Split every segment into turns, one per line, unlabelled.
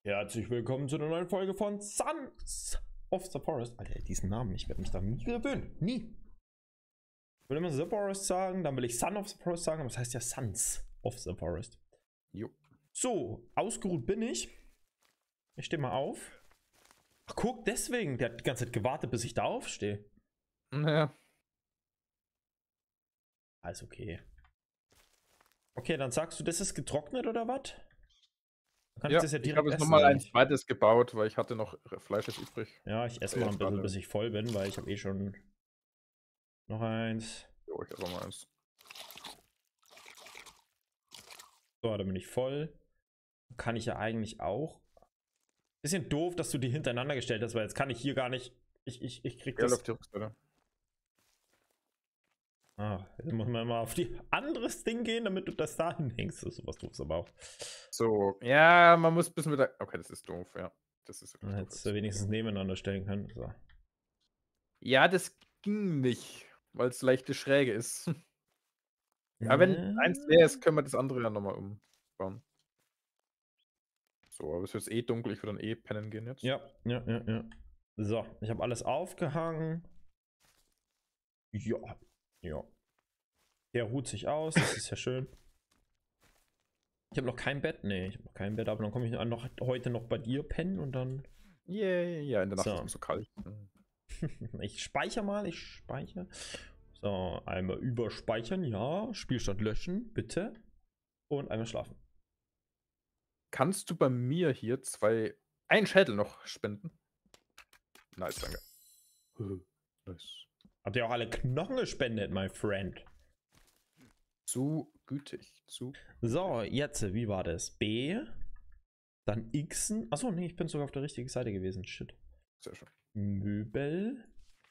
Herzlich willkommen zu einer neuen Folge von Sons of the Forest. Alter, diesen Namen, ich werde mich da nie gewöhnen. Nie. Ich will immer The Forest sagen, dann will ich Son of the Forest sagen, aber das heißt ja Sons of the Forest.
Jo.
So, ausgeruht bin ich. Ich stehe mal auf. Ach, guck, deswegen. Der hat die ganze Zeit gewartet, bis ich da aufstehe.
Naja.
Alles okay. Okay, dann sagst du, das ist getrocknet oder was? Kann
Ja,
das ja
ich
direkt
habe jetzt
essen,
nochmal
oder
ein
nicht?
zweites gebaut, weil ich hatte noch Fleisch übrig.
Ja, ich esse mal ein bisschen, bis ich voll bin, weil ich habe eh schon noch eins.
Jo, ich esse auch mal eins.
So, dann bin ich voll. Kann ich ja eigentlich auch. Bisschen doof, dass du die hintereinander gestellt hast, weil jetzt kann ich hier gar nicht. Ich krieg
Ja,
das.
auf die Rückseite.
Ah, jetzt muss man mal auf die anderes Ding gehen, damit du das da hinhängst. Das ist sowas doofes aber auch.
So, ja, man muss ein bisschen mit der. Okay, das ist doof, ja. Das ist wirklich doof.
Hättest du wenigstens nebeneinander stellen können. So.
Ja, das ging nicht, weil es leichte Schräge ist. Ja, wenn eins leer ist, können wir das andere ja nochmal umbauen. So, aber es wird jetzt eh dunkel, ich würde dann eh pennen gehen jetzt.
Ja. So, ich habe alles aufgehangen. Ja. Der ruht sich aus, das ist ja schön. Ich habe noch kein Bett, nee, ich habe noch kein Bett, aber dann komme ich heute noch bei dir pennen und dann.
Yeah, ja, in der Nacht
So.
ist es so kalt.
Ich speichere mal, So, einmal überspeichern, ja. Spielstand löschen, bitte. Und einmal schlafen.
Kannst du bei mir hier einen Schädel noch spenden? Nice, danke. Nice.
Habt ihr auch alle Knochen gespendet, my friend?
Zu gütig.
So, jetzt, wie war das? B. Dann Xen. Achso, nee, ich bin sogar auf der richtigen Seite gewesen. Shit.
Sehr schön.
Möbel.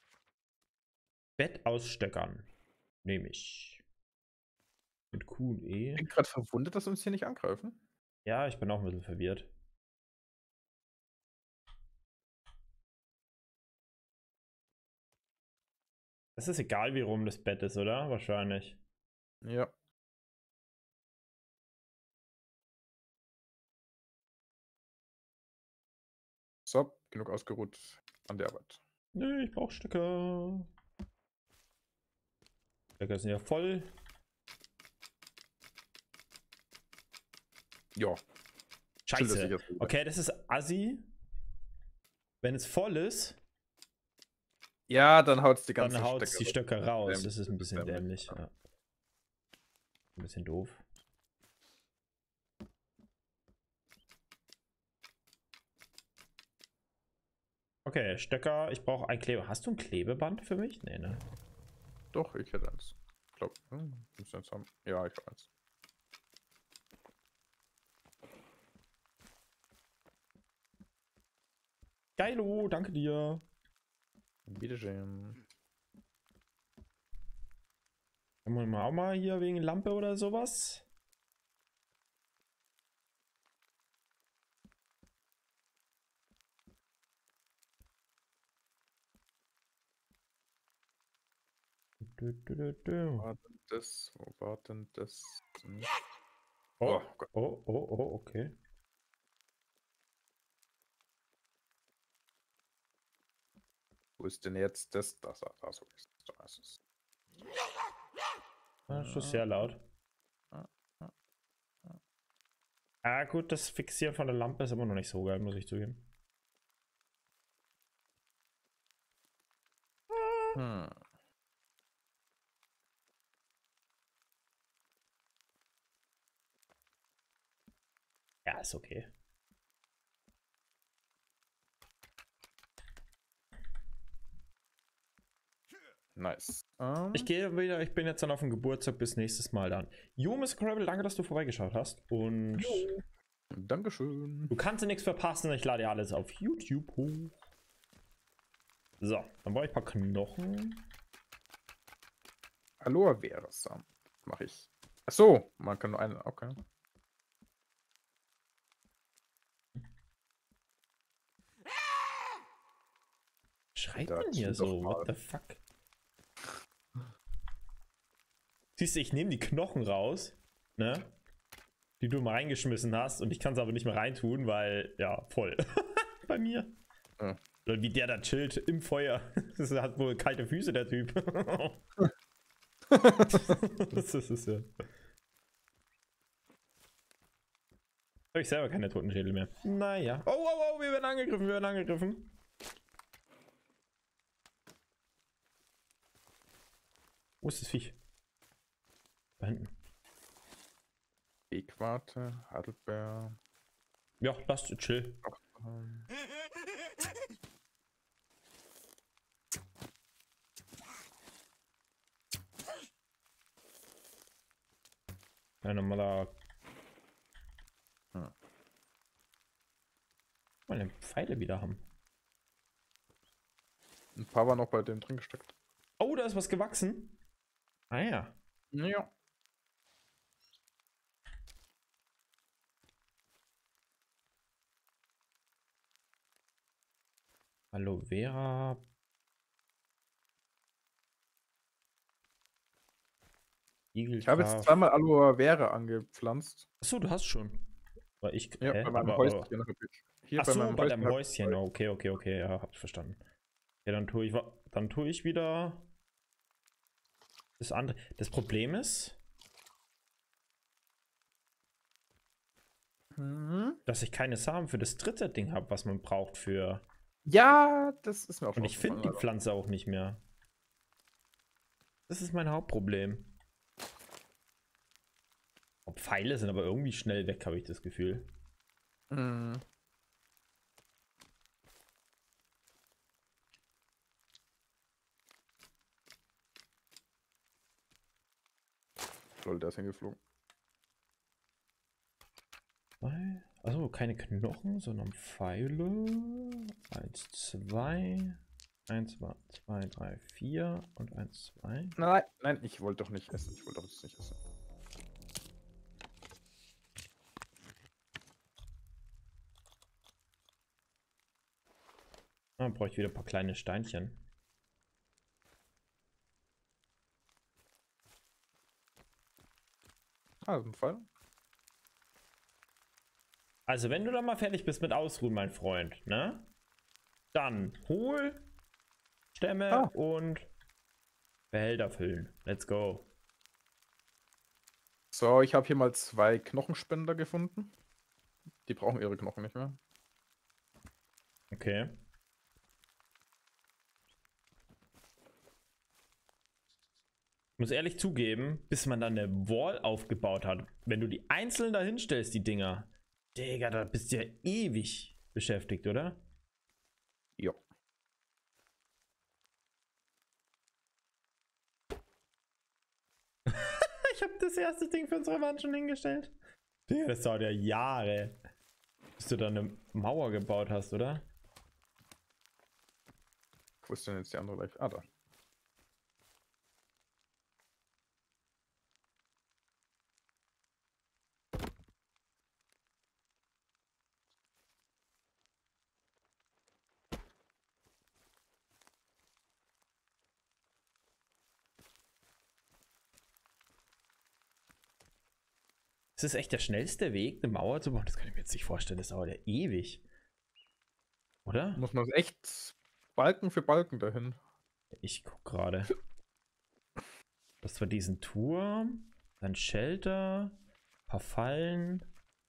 Bett ausstöckern. Nehme ich. Mit Q und E.
Ich bin gerade verwundert, dass uns hier nicht angreifen.
Ja, ich bin auch ein bisschen verwirrt. Es ist egal, wie rum das Bett ist, oder? Wahrscheinlich.
Ja. So, genug ausgeruht an der Arbeit.
Nö, ich brauche Stöcker. Stöcker sind ja voll.
Ja.
Scheiße. Okay, das ist assi. Wenn es voll ist,
ja, dann haut es die
Stöcker raus. Das ist ein bisschen dämlich. Ja. Ein bisschen doof. Okay, Stöcker. Ich brauche ein Klebe. Hast du ein Klebeband für mich? Nee, ne?
Doch, ich hätte eins. Ich glaube, muss eins haben. Ja, ich habe eins.
Geilo, danke dir.
Bitteschön.
Haben wir auch mal hier wegen Lampe oder sowas?
Wo war denn das?
Oh, okay.
Wo ist denn jetzt das? Da so ist es.
Das ist sehr laut. Ah, gut, das Fixieren von der Lampe ist immer noch nicht so geil, muss ich zugeben. Ja, ist okay.
Nice.
Ich gehe wieder, ich bin jetzt dann auf dem Geburtstag, bis nächstes Mal dann. Jo, Mr. Crabble, danke, dass du vorbeigeschaut hast. Und
Dankeschön.
du kannst dir nichts verpassen, ich lade ja alles auf YouTube hoch. So, dann brauche ich ein paar Knochen.
Aloe Vera Samen. Mache ich. Achso, man kann nur einen. Okay.
Schreit man hier so? What the fuck? Siehst du, ich nehme die Knochen raus, ne? die du mal reingeschmissen hast und ich kann es aber nicht mehr reintun, weil, ja, voll. Bei mir.
Ja.
Oder wie der da chillt im Feuer. Das hat wohl kalte Füße, der Typ. Das ist ja. Habe ich selber keine Totenschädel mehr. Naja. Oh, oh, oh, wir werden angegriffen, wir werden angegriffen. Wo ist das Viech? Da hinten.
Wegwarte, Heidelbeer.
Ja, lasst chill. Ein normaler. Meine Pfeile wieder haben.
Ein paar waren noch bei dem drin gesteckt.
Oh, da ist was gewachsen. Ah ja.
Ja.
Aloe Vera.
Ich habe jetzt zweimal Aloe Vera angepflanzt.
Achso, du hast schon. Aber ich.
Ja,
Hä?
bei meinem
Aber,
Häuschen habe ich. Hier
achso, bei deinem
habe
Häuschen. Okay, okay, okay. Ja, hab ich verstanden. Ja, dann tue ich wieder das andere. Das Problem ist, dass ich keine Samen für das dritte Ding habe, was man braucht für.
Ja, das ist mir auch schon
Und ich finde die
aufgefallen,
Pflanze auch nicht mehr. Das ist mein Hauptproblem. Pfeile sind aber irgendwie schnell weg, habe ich das Gefühl.
Mhm. Lol, der ist hingeflogen.
Also keine Knochen, sondern Pfeile. 1, 2. 1, 2, 3, 4 und 1, 2.
Nein, nein, ich wollte doch nicht essen. Ich wollte doch jetzt nicht essen.
Dann brauche ich wieder ein paar kleine Steinchen.
Ah, das ist ein Pfeil.
Also wenn du dann mal fertig bist mit Ausruhen, mein Freund, ne? Dann hol Stämme und Behälter füllen. Let's go.
So, ich habe hier mal 2 Knochenspender gefunden. Die brauchen ihre Knochen nicht mehr.
Okay. Muss ehrlich zugeben, bis man dann eine Wall aufgebaut hat, wenn du die einzeln dahin stellst, die Dinger, Digga, da bist du ja ewig beschäftigt, oder?
Ja.
Ich habe das erste Ding für unsere Wand schon hingestellt. Digga, das dauert ja Jahre, bis du da eine Mauer gebaut hast, oder?
Wo ist denn jetzt die andere Leiche? Ah, da.
Ist das echt der schnellste Weg, eine Mauer zu bauen? Das kann ich mir jetzt nicht vorstellen. Das dauert ja ewig. Oder?
Muss man echt Balken für Balken dahin.
Ich guck gerade. Das war diesen Turm, dann Shelter, paar Fallen,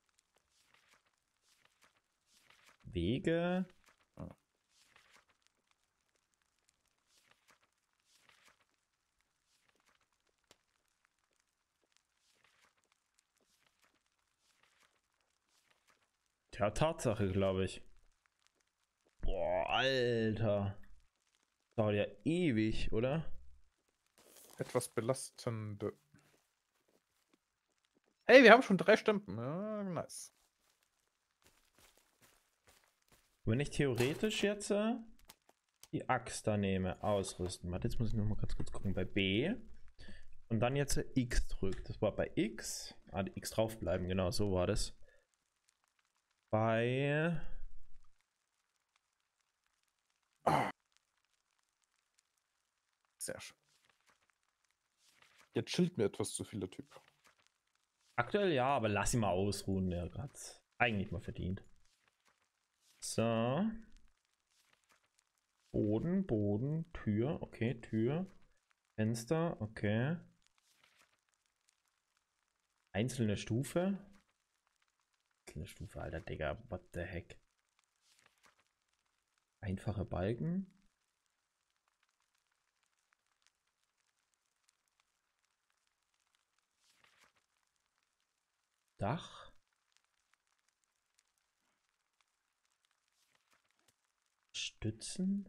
Wege. Ja, Tatsache, glaube ich. Boah, Alter. Dauert ja ewig, oder?
Etwas belastende. Hey, wir haben schon 3 Stimpen. Ja, nice.
Wenn ich theoretisch jetzt die Axt da nehme, ausrüsten. Warte, jetzt muss ich noch mal ganz kurz gucken. Bei B. Und dann jetzt X drückt. Das war bei X. Ah, die X draufbleiben, genau, so war das. Bei.
Sehr schön. Jetzt chillt mir etwas zu viel der Typ.
Aktuell ja, aber lass ihn mal ausruhen. Der hat's eigentlich mal verdient. So. Boden, Boden, Tür. Okay, Tür. Fenster, okay. Einzelne Stufe. Einzelne Stufe, alter Digga. What the heck? Einfache Balken. Dach. Stützen.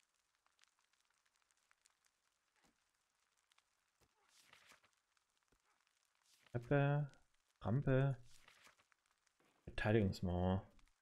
Treppe. Rampe. Verteidigungsmauer.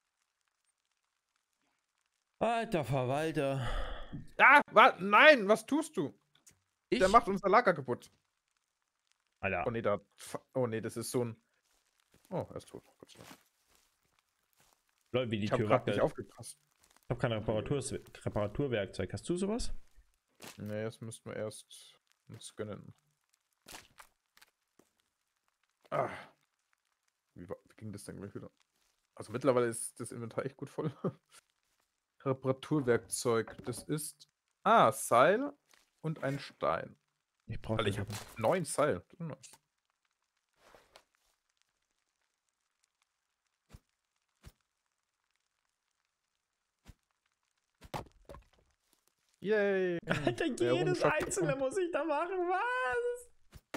Alter Verwalter.
Ah, nein, was tust du? Der macht unser Lager kaputt.
Alter.
Oh nee, oh nee, das ist so ein. Oh, er ist tot. Gott sei Dank.
Leute, wie die
Ich habe
Tür
gerade nicht
wackelt.
aufgepasst.
Ich habe kein Reparaturwerkzeug. Hast du sowas?
Nee, das müssten wir erst uns gönnen. Ah. Wie ging das denn gleich wieder? Also mittlerweile ist das Inventar echt gut voll. Reparaturwerkzeug. Das ist. Ah, Seil und ein Stein.
Ich brauche
Weil ich habe 9 Seil. Nice. Yay!
Alter, jedes einzelne muss ich da machen. Was?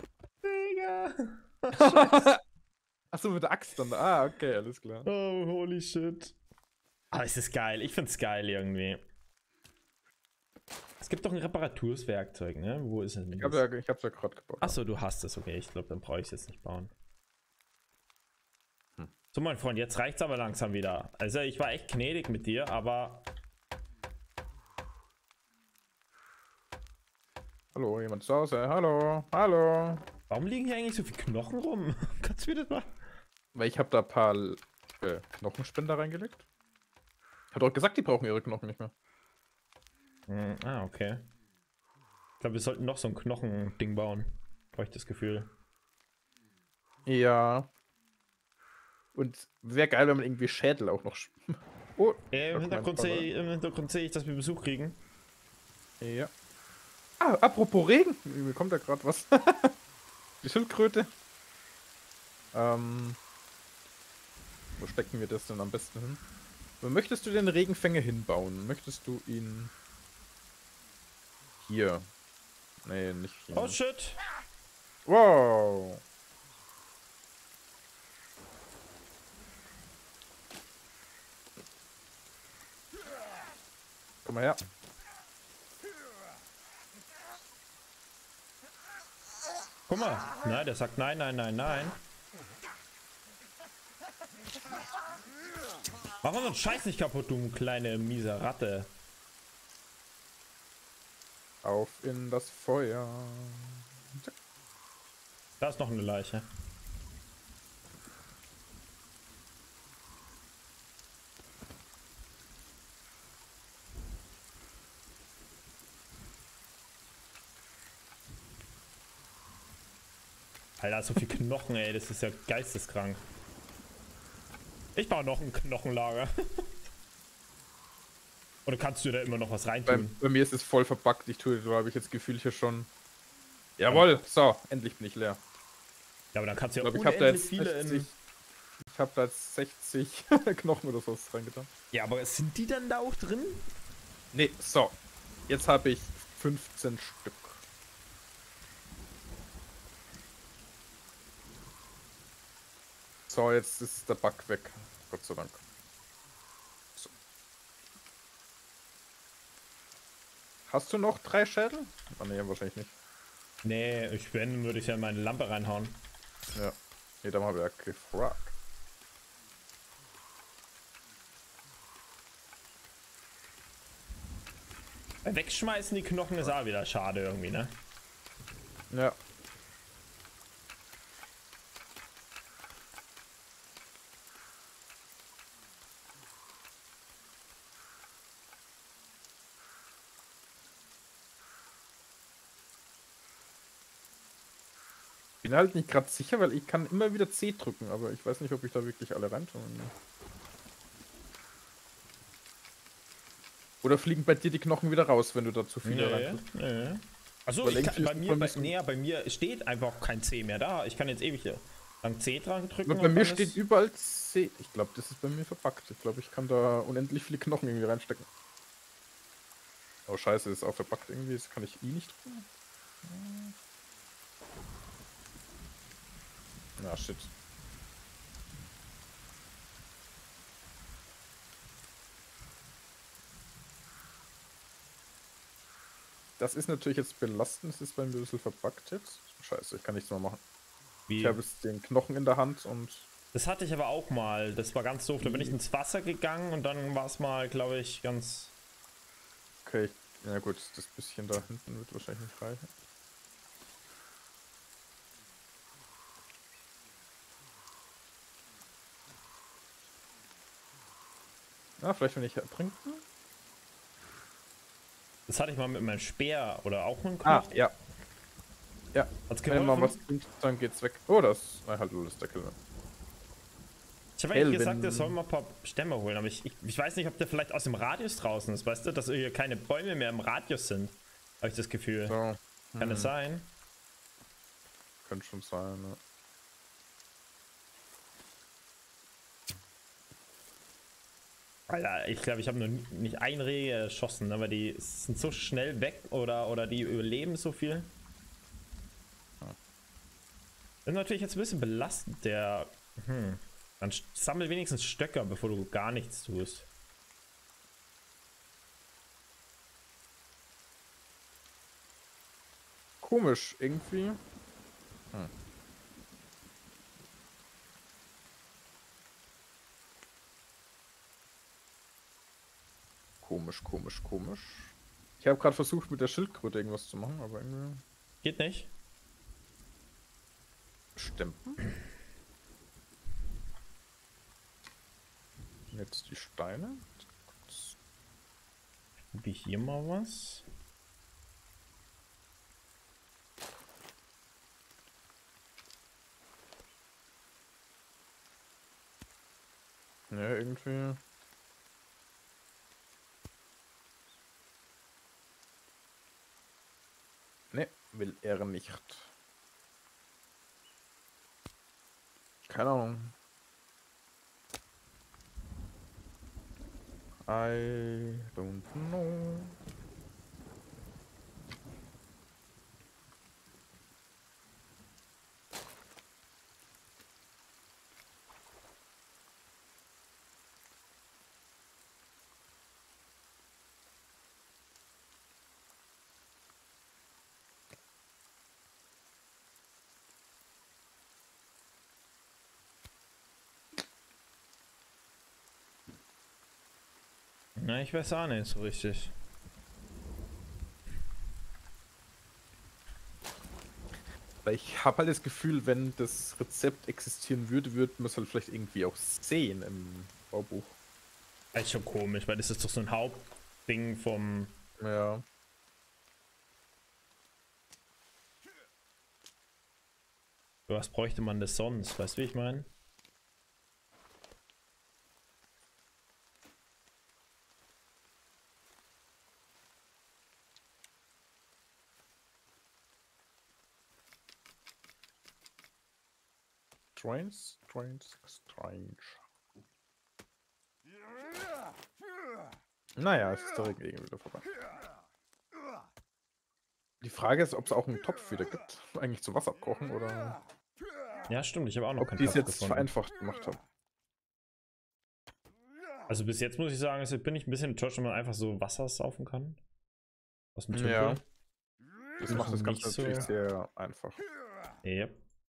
Digga.
Achso, mit der Axt dann. Ah, okay, alles klar.
Oh, holy shit. Aber es ist geil. Ich find's geil irgendwie. Es gibt doch ein Reparaturswerkzeug, ne? Wo ist es denn?
Ich hab's ja gerade gebaut.
Achso, du hast es. Okay, ich glaube, dann brauche ich es jetzt nicht bauen. So, mein Freund, jetzt reicht's aber langsam wieder. Also, ich war echt gnädig mit dir, aber...
Hallo, jemand zu Hause? Hallo, hallo.
Warum liegen hier eigentlich so viele Knochen rum? Kannst du mir das mal...
Weil ich habe da ein paar Knochenspender reingelegt. Ich hab doch gesagt, die brauchen ihre Knochen nicht mehr.
Okay. Ich glaube, wir sollten noch so ein Knochending bauen. Habe ich das Gefühl.
Ja. Und wäre geil, wenn man irgendwie Schädel auch noch. Oh,
Im Hintergrund sehe ich, dass wir Besuch kriegen.
Ja. Ah, apropos Regen. Mir kommt da gerade was. Die Schildkröte. Wo stecken wir das denn am besten hin? Wo möchtest du den Regenfänger hinbauen? Möchtest du ihn hier? Nee, nicht hier.
Oh shit!
Wow! Komm mal her.
Guck mal. Nein, der sagt nein, nein, nein, nein. Mach unseren Scheiß nicht kaputt, du kleine miese Ratte.
Auf in das Feuer.
Da ist noch eine Leiche. Alter, so viel Knochen, ey, das ist ja geisteskrank. Ich baue noch ein Knochenlager. Oder kannst du da immer noch was reintun?
Bei mir ist es voll verpackt. Ich tue, so habe ich jetzt Gefühl hier schon. Jawohl, so, endlich bin ich leer.
Ja, aber dann kannst du ja
Ich habe da jetzt
viele
60, ich habe da jetzt 60 Knochen oder sowas reingetan.
Ja, aber sind die dann da auch drin?
Nee, so. Jetzt habe ich 15 Stück. So, jetzt ist der Bug weg. Gott sei Dank. So. Hast du noch 3 Schädel? Ah, nee, wahrscheinlich nicht.
Nee, wenn, würde ich ja in meine Lampe reinhauen.
Ja. Nee, da habe ich ja gefragt.
Wegschmeißen die Knochen ist auch wieder schade irgendwie, ne?
Ja. bin halt nicht gerade sicher, weil ich kann immer wieder C drücken, aber ich weiß nicht, ob ich da wirklich alle reintue. Oder fliegen bei dir die Knochen wieder raus, wenn du da zu viele reintust?
Nee. Achso, bei mir steht einfach kein C mehr da. Ich kann jetzt ewig lang C dran drücken.
Bei mir steht überall C. Ich glaube, das ist bei mir verpackt. Ich glaube, ich kann da unendlich viele Knochen irgendwie reinstecken. Oh scheiße, das ist auch verpackt irgendwie. Das kann ich I nicht drücken. Na, shit. Das ist natürlich jetzt belastend. Das ist bei mir ein bisschen verpackt jetzt. Scheiße, ich kann nichts mehr machen.
Wie?
Ich habe jetzt den Knochen in der Hand und...
Das hatte ich aber auch mal. Das war ganz doof. Da bin ich ins Wasser gegangen und dann war es mal, glaube ich, ganz...
Okay, ja gut, das bisschen da hinten wird wahrscheinlich nicht reichen. Ah, vielleicht wenn ich ertrinken.
Das hatte ich mal mit meinem Speer oder auch mit dem
Knochen. Ah, ja. Ja.
Hat's
wenn man was trinkt, dann geht's weg. Oh, das ist halt alles der Killer.
Ich habe eigentlich gesagt, er soll mal ein paar Stämme holen, aber ich weiß nicht, ob der vielleicht aus dem Radius draußen ist, weißt du, dass hier keine Bäume mehr im Radius sind. Habe ich das Gefühl.
So.
Kann es sein?
Könnte schon sein, ne?
Alter, ich glaube, ich habe nur nicht ein Reh erschossen, aber die sind so schnell weg oder die überleben so viel. Das ist natürlich jetzt ein bisschen belastend, der... Dann sammel wenigstens Stöcker, bevor du gar nichts tust.
Komisch, irgendwie. Komisch, komisch, komisch. Ich habe gerade versucht, mit der Schildkröte irgendwas zu machen, aber irgendwie...
Geht nicht.
Stempen? Jetzt die Steine.
Habe ich hier mal was?
Ja, irgendwie. Ne, will er nicht. Keine Ahnung. I don't know.
Na, ich weiß auch nicht so richtig.
Ich habe halt das Gefühl, wenn das Rezept existieren würde, würde man es halt vielleicht irgendwie auch sehen im Baubuch.
Das ist schon komisch, weil das ist doch so ein Hauptding vom...
Ja.
Was bräuchte man das sonst? Weißt du, wie ich meine?
Strange. Naja, es ist der Regen wieder vorbei. Die Frage ist, ob es auch einen Topf wieder gibt. Eigentlich zu Wasser abkochen oder...
Ja, stimmt, ich habe auch noch
keinen Topf gefunden. Ob die es jetzt vereinfacht gemacht haben.
Also bis jetzt muss ich sagen, also bin ich ein bisschen enttäuscht, wenn man einfach so Wasser saufen kann. Aus dem Tümpel.
Ja. Das macht das Ganze natürlich sehr einfach.
Yep.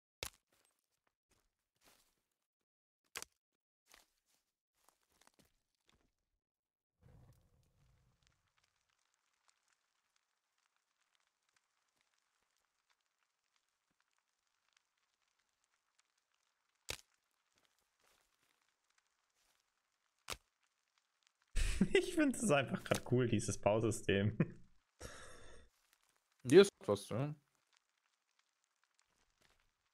Ich finde es einfach gerade cool, dieses Bausystem.
Hier ist was, ja.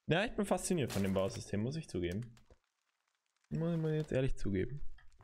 Ja, ich bin fasziniert von dem Bausystem, muss ich zugeben. Muss ich mal jetzt ehrlich zugeben.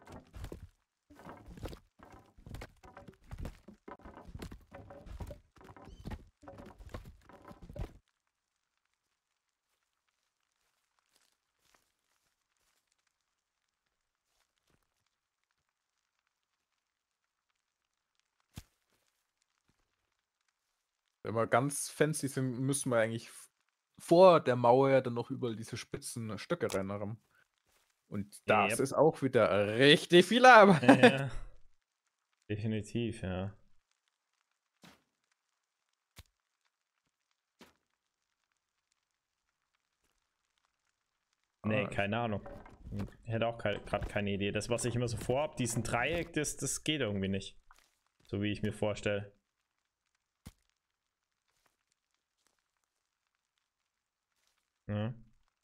Wenn wir ganz fancy sind, müssen wir eigentlich vor der Mauer ja dann noch überall diese spitzen Stöcke reinrammen. Und das
Yep.
ist auch wieder richtig viel Arbeit.
Ja, definitiv, ja. Nee, keine Ahnung. Ich hätte auch gerade keine Idee. Das, was ich immer so vorhab, diesen Dreieck, das geht irgendwie nicht. So wie ich mir vorstelle. Ja.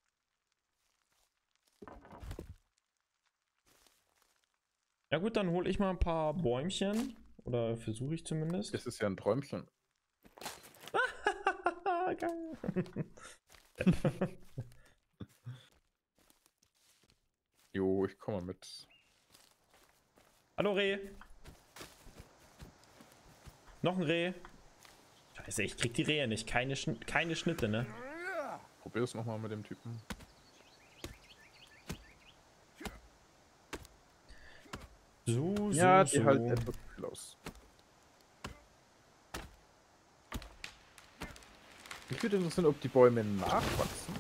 Ja gut, dann hole ich mal ein paar Bäumchen. Oder versuche ich zumindest.
Das ist ja ein Träumchen.
Geil.
Jo, ich komme mit.
Hallo Reh. Noch ein Reh. Scheiße, ich krieg die Rehe nicht. Keine Schnitte, ne?
Probier es nochmal mit dem Typen.
So,
Ja,
so,
die
so.
halten etwas zu viel aus. Mich würde interessieren, ob die Bäume nachwachsen.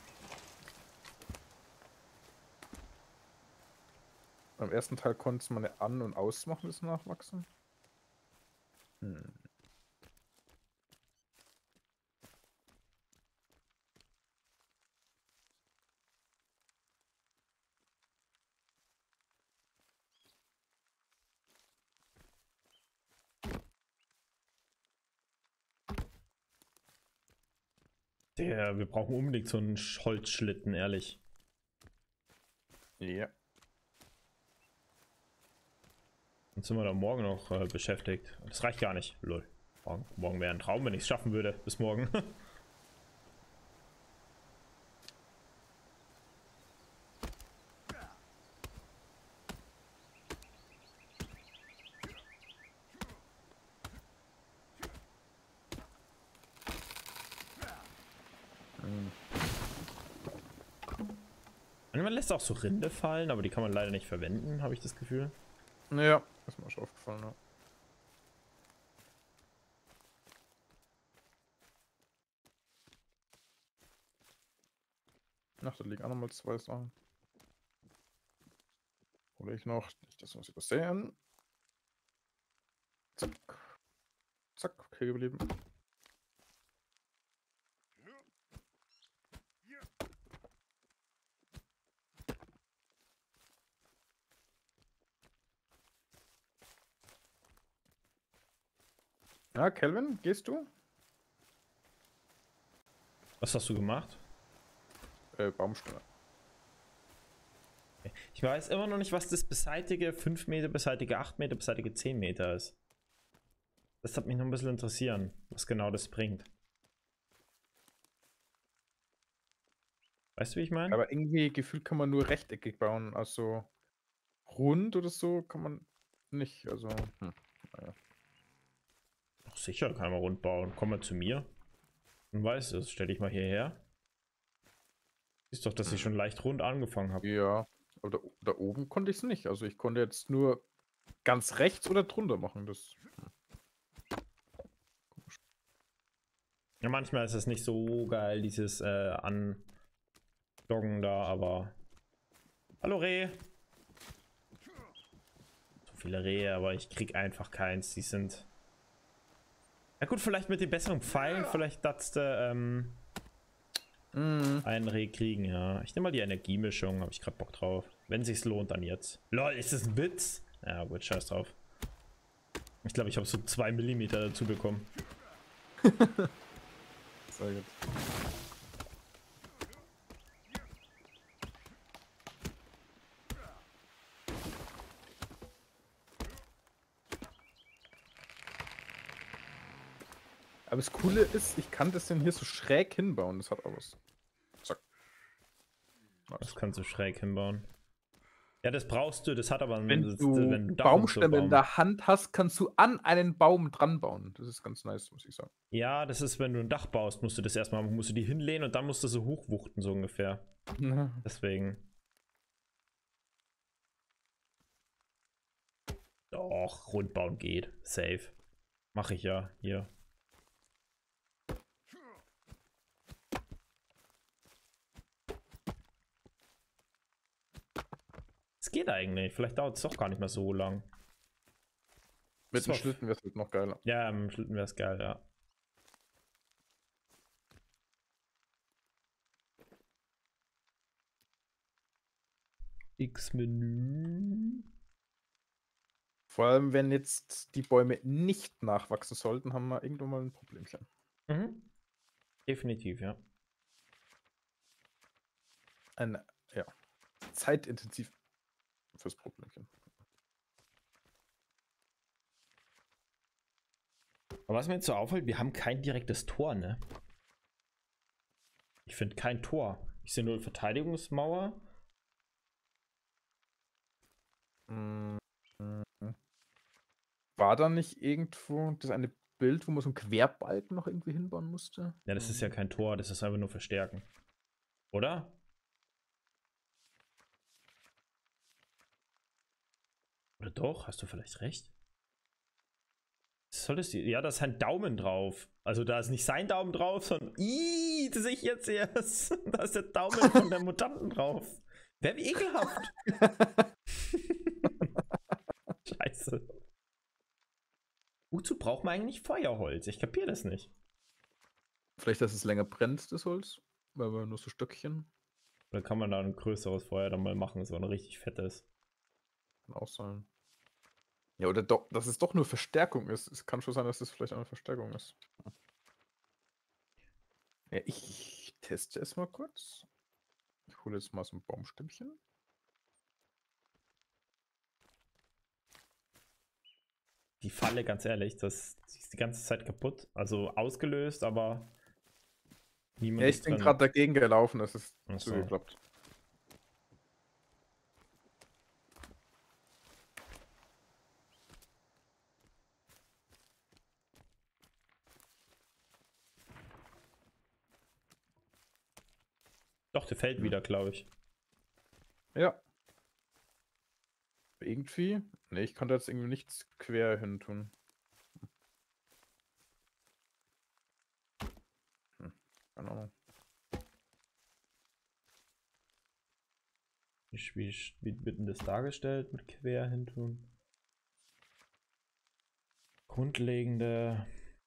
Beim ersten Teil konnte man ja an- und ausmachen, das Nachwachsen. Hm.
Wir brauchen unbedingt so einen Holzschlitten, ehrlich.
Ja.
Dann sind wir da morgen noch beschäftigt. Das reicht gar nicht. Lol. Morgen wäre ein Traum, wenn ich es schaffen würde. Bis morgen.
Hm.
Man lässt auch so Rinde fallen, aber die kann man leider nicht verwenden, habe ich das Gefühl.
Ja, ist mir schon aufgefallen, ja. Ach, da liegen auch nochmal 2 Sachen. Hole ich noch, nicht, dass wir was übersehen. Zack. Zack, okay geblieben. Ja, Kelvin, gehst du?
Was hast du gemacht?
Baumstämme.
Ich weiß immer noch nicht, was das beseitige 5 Meter, beseitige 8 Meter, beseitige 10 Meter ist. Das hat mich noch ein bisschen interessieren, was genau das bringt. Weißt du, wie ich meine?
Aber irgendwie gefühlt kann man nur rechteckig bauen, also rund oder so kann man nicht, also naja.
Ach, sicher, kann man rund bauen. Komm mal zu mir. Und weißt du, das stelle ich mal hierher. Siehst doch, dass ich schon leicht rund angefangen habe.
Ja, aber da oben konnte ich es nicht, also ich konnte jetzt nur ganz rechts oder drunter machen, das.
Ja, manchmal ist es nicht so geil, dieses Anloggen da, aber... Hallo Reh! So viele Rehe, aber ich krieg einfach keins. Die sind... Ja gut, vielleicht mit den besseren Pfeilen, vielleicht darfst du einen Reh kriegen, ja. Ich nehme mal die Energiemischung, habe ich gerade Bock drauf. Wenn sich's lohnt, dann jetzt. Lol, ist das ein Witz? Ja gut, scheiß drauf. Ich glaube, ich habe so 2 Millimeter dazu bekommen.
Sehr gut. Aber das Coole ist, ich kann das denn hier so schräg hinbauen, das hat auch was.
Das kannst du schräg hinbauen. Ja, das brauchst du, das hat aber
Wenn
das,
du
wenn du Dach und so
Baumstämme in
bauen.
der Hand hast, kannst du an einen Baum dran bauen. Das ist ganz nice, muss ich sagen.
Ja, das ist, wenn du ein Dach baust, musst du das erstmal, musst du die hinlehnen und dann musst du so hochwuchten, so ungefähr. Deswegen. Doch, rundbauen geht. Safe. Mache ich ja hier. Es geht eigentlich. Vielleicht dauert es doch gar nicht mehr so lang.
Mit dem
So.
Schlitten wäre es noch geiler.
Ja, im Schlitten wäre es geil, ja. X-Menü.
Vor allem, wenn jetzt die Bäume nicht nachwachsen sollten, haben wir irgendwann mal ein Problemchen.
Mhm. Definitiv, ja.
Ein, ja, zeitintensiv fürs Problemchen.
Aber was mir jetzt so auffällt, wir haben kein direktes Tor, ne? Ich finde kein Tor. Ich sehe nur Verteidigungsmauer.
War da nicht irgendwo das eine Bild, wo man so einen Querbalken noch irgendwie hinbauen musste?
Ja, das ist ja kein Tor, das ist einfach nur verstärken. Oder? Oder doch? Hast du vielleicht recht? Solltest du. Ja, da ist ein Daumen drauf. Also da ist nicht sein Daumen drauf, sondern. Ih, das sehe ich jetzt erst. Da ist der Daumen von der Mutanten drauf. Wer wie ekelhaft. Scheiße. Wozu braucht man eigentlich Feuerholz? Ich kapiere das nicht.
Vielleicht, dass es länger brennt, das Holz, weil wir nur so Stöckchen.
Oder kann man da ein größeres Feuer dann mal machen, so ein richtig fettes?
Kann auch sein. Ja, oder doch, dass es doch nur Verstärkung ist. Es kann schon sein, dass es vielleicht eine Verstärkung ist. Ja, ich teste es mal kurz. Ich hole jetzt mal so ein Baumstämmchen.
Die Falle, ganz ehrlich, das ist die ganze Zeit kaputt. Also ausgelöst, aber niemand
Ja, ich
ist
bin
drin.
gerade dagegen gelaufen, das ist
Ach so.
zugeklappt.
Doch, der fällt wieder, glaube ich.
Ja. Irgendwie? Ne, ich konnte jetzt irgendwie nichts quer hin tun. Keine Ahnung.
Wie wird denn das dargestellt mit quer hin tun? Grundlegende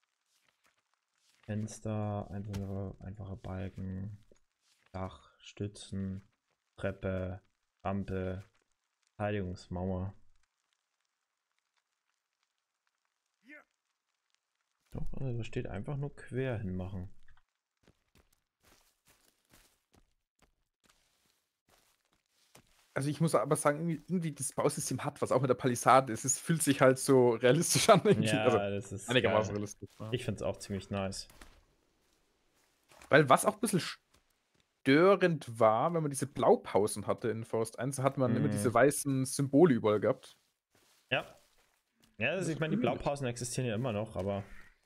Fenster, einfache Balken, Dach, Stützen, Treppe, Rampe, Verteidigungsmauer. Doch, also da steht einfach nur quer hinmachen.
Also ich muss aber sagen, irgendwie das Bausystem hat was, auch mit der Palisade. Es fühlt sich halt so realistisch an. Irgendwie.
Ja,
Also
das ist
einigermaßen
geil.
realistisch. Ja.
Ich finde es auch ziemlich nice.
Weil was auch ein bisschen störend war, wenn man diese Blaupausen hatte in Forest 1, hat man immer diese weißen Symbole überall gehabt.
Ja. Ja, also ich meine, die Blaupausen existieren ja immer noch, aber.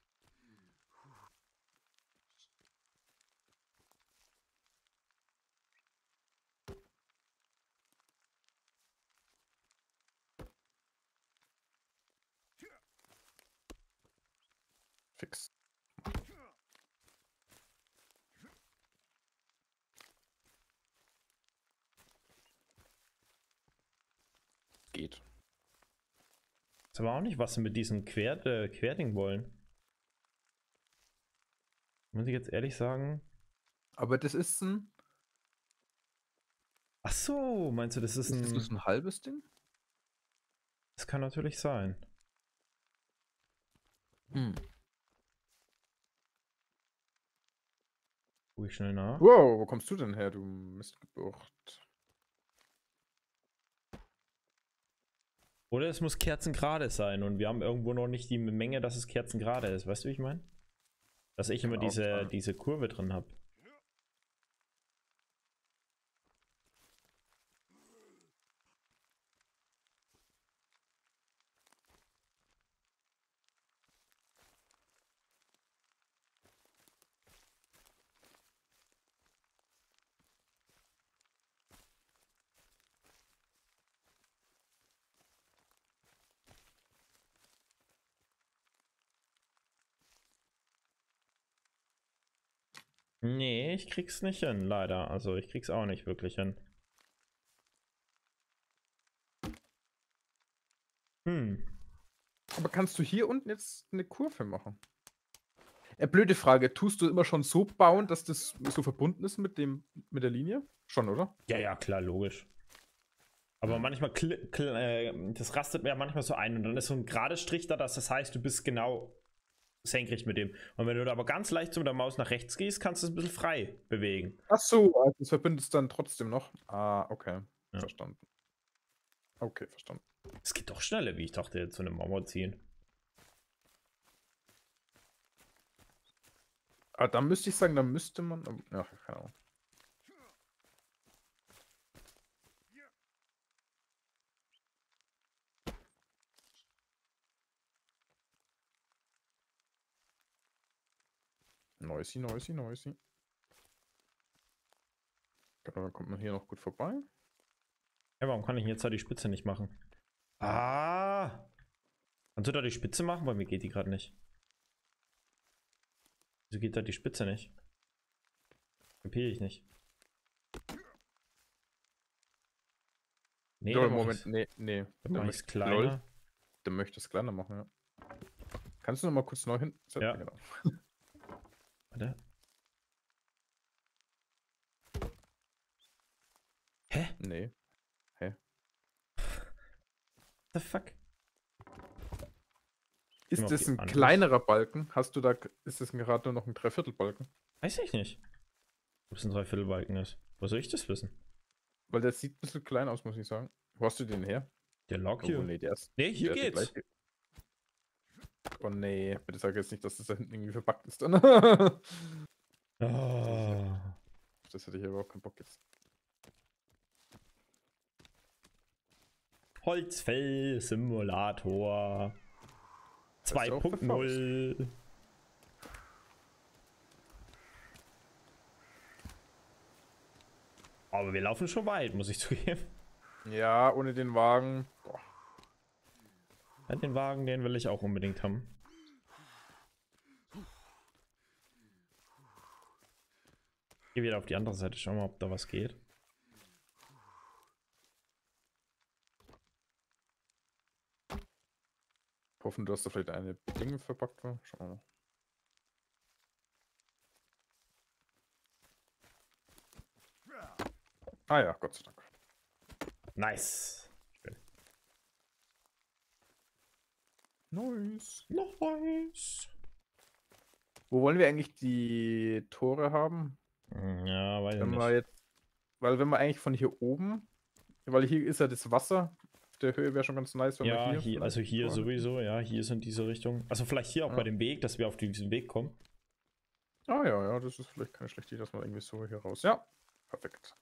Fix. Geht.
Ist aber auch nicht, was sie mit diesem Querding wollen. Muss ich jetzt ehrlich sagen.
Aber das ist ein.
Ach so, meinst du, das ist
Ist das nur
ein.
so ein halbes Ding?
Das kann natürlich sein. Guck ich schnell nach.
Wow, wo kommst du denn her, du Mistgeburt?
Oder es muss kerzengerade sein und wir haben irgendwo noch nicht die Menge, dass es kerzengerade ist. Weißt du, wie ich meine? Dass ich immer
Kann auch sein.
diese Kurve drin habe. Nee, ich krieg's nicht hin, leider. Also ich krieg's auch nicht wirklich hin.
Aber kannst du hier unten jetzt eine Kurve machen? Blöde Frage. Tust du immer schon so bauen, dass das so verbunden ist mit der Linie? Schon, oder?
Ja, ja, klar, logisch. Aber manchmal, das rastet mir ja manchmal so ein und dann ist so ein gerade Strich da, das heißt, du bist genau senkrecht mit dem. Und wenn du da aber ganz leicht so mit der Maus nach rechts gehst, kannst du es ein bisschen frei bewegen.
Ach so, also das verbindet es dann trotzdem noch. Ah, okay.
Ja.
Verstanden. Okay, verstanden.
Es geht doch schneller, wie ich dachte, jetzt so eine Mauer ziehen.
Ah, dann müsste ich sagen, dann müsste man. Ja, keine Ahnung. Noisy. Genau, dann kommt man hier noch gut vorbei.
Ja, warum kann ich jetzt da die Spitze nicht machen? Ah! Kannst du da die Spitze machen? Bei mir geht die gerade nicht. Wieso geht da die Spitze nicht? Kapiere ich nicht. Nee,
Ja, Moment, nee.
Dann mach ich's kleiner.
Du möchtest kleiner machen, ja. Kannst du noch mal kurz neu hinsetzen?
Ja.
Genau.
Warte. Hä?
Nee.
What the fuck?
Ist das ein kleinerer Balken? Ist das gerade nur noch ein Dreiviertelbalken?
Weiß ich nicht. Ob es ein Dreiviertelbalken ist. Wo soll ich das wissen?
Weil der sieht ein bisschen klein aus, muss ich sagen. Wo hast du den her?
Der Log hier.
Oh, nee, der
Hier geht's.
Oh nee, bitte sag jetzt nicht, dass das da hinten irgendwie verpackt ist.
Oh.
Das hätte ich aber auch keinen Bock jetzt.
Holzfell-Simulator 2.0. Aber wir laufen schon weit, muss ich zugeben.
Ja, ohne den Wagen. Boah.
Ja, den Wagen, den will ich auch unbedingt haben. Geh wieder auf die andere Seite, schauen wir mal, ob da was geht.
Hoffen, du hast da vielleicht eine Dinge verpackt. Schauen wir mal. Ah ja, Gott sei Dank.
Nice. Schön.
Nice. Wo wollen wir eigentlich die Tore haben?
Ja, weiß ich
Wenn
nicht.
wir jetzt, weil wenn wir eigentlich von hier oben, weil hier ist ja das Wasser, auf der Höhe wäre schon ganz nice, wenn
Ja,
wir hier
also hier
Tore.
sowieso, ja, hier ist in diese Richtung. Also vielleicht hier auch bei dem Weg, dass wir auf diesen Weg kommen.
Ah ja, das ist vielleicht keine schlechte Idee, dass man irgendwie so hier raus. Ja, perfekt.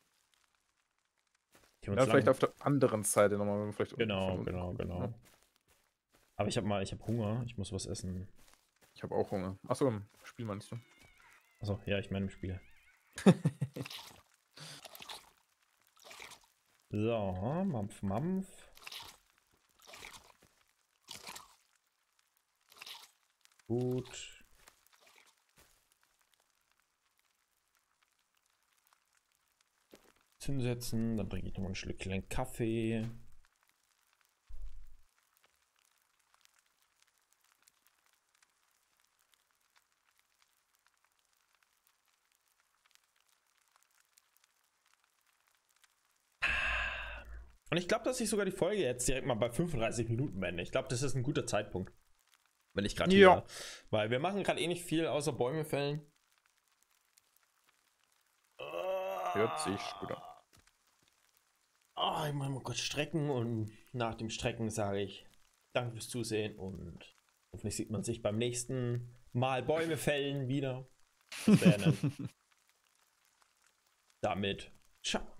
Ja, vielleicht auf der anderen Seite nochmal, wenn wir vielleicht
Genau.
Ja.
Aber ich habe Hunger, ich muss was essen.
Ich habe auch Hunger. Achso, im Spiel meinst du?
Achso, ja, ich meine im Spiel. So, Mampf. Gut. Hinsetzen, dann trinke ich noch ein Schlückchen Kaffee. Und ich glaube, dass ich sogar die Folge jetzt direkt mal bei 35 Minuten beende. Ich glaube, das ist ein guter Zeitpunkt. Wenn ich gerade hier. Weil wir machen gerade eh nicht viel außer Bäume fällen.
Hört sich gut an.
Oh, ich muss mal kurz strecken und nach dem Strecken sage ich danke fürs Zusehen und hoffentlich sieht man sich beim nächsten Mal Bäume fällen wieder. Das wäre dann damit. Ciao.